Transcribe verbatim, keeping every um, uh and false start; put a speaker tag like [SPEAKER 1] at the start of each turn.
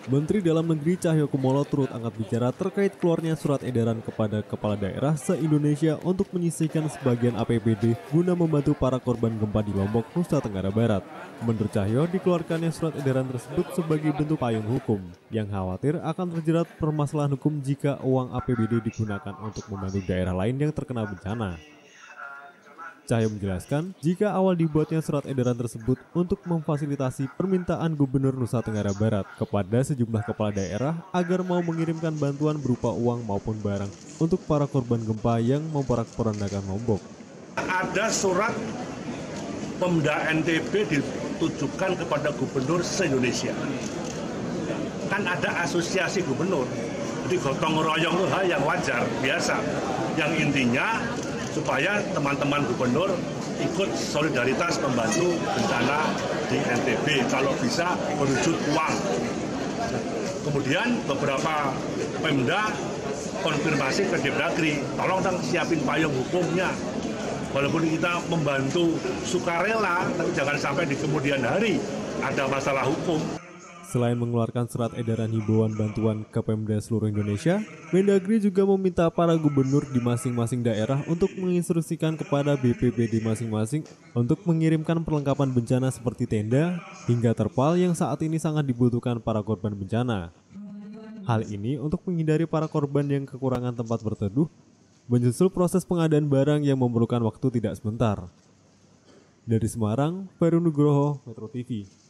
[SPEAKER 1] Menteri Dalam Negeri Cahyokumolo turut angkat bicara terkait keluarnya surat edaran kepada kepala daerah se-Indonesia untuk menyisihkan sebagian A P B D guna membantu para korban gempa di Lombok, Nusa Tenggara Barat. Menurut Cahyo, dikeluarkannya surat edaran tersebut sebagai bentuk payung hukum yang khawatir akan terjerat permasalahan hukum jika uang A P B D digunakan untuk membantu daerah lain yang terkena bencana. Cahyo menjelaskan, jika awal dibuatnya surat edaran tersebut untuk memfasilitasi permintaan Gubernur Nusa Tenggara Barat kepada sejumlah kepala daerah agar mau mengirimkan bantuan berupa uang maupun barang untuk para korban gempa yang memporak-porandakan Lombok.
[SPEAKER 2] Ada surat Pemda N T B ditujukan kepada Gubernur se-Indonesia. Kan ada asosiasi gubernur, jadi gotong royong itu hal yang wajar, biasa. Yang intinya supaya teman-teman gubernur ikut solidaritas membantu bencana di N T B kalau bisa berwujud uang. Kemudian beberapa Pemda konfirmasi ke Depdagri, tolong dong siapin payung hukumnya. Walaupun kita membantu sukarela, tapi jangan sampai di kemudian hari ada masalah hukum.
[SPEAKER 1] Selain mengeluarkan surat edaran himbauan bantuan ke Pemda seluruh Indonesia, Mendagri juga meminta para gubernur di masing-masing daerah untuk menginstruksikan kepada B P B D masing-masing untuk mengirimkan perlengkapan bencana seperti tenda hingga terpal yang saat ini sangat dibutuhkan para korban bencana. Hal ini untuk menghindari para korban yang kekurangan tempat berteduh, menyusul proses pengadaan barang yang memerlukan waktu tidak sebentar. Dari Semarang, Baru Nugroho, Metro T V.